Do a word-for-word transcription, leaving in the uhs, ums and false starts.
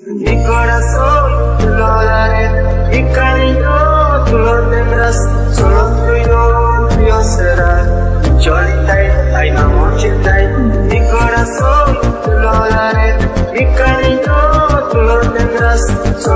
Mi corazón te lo daré, mi cariño tú lo tendrás, solo tuyo, tuyo será. Cholitai, ay no chitai, mi corazón te lo daré, mi cariño tú lo tendrás.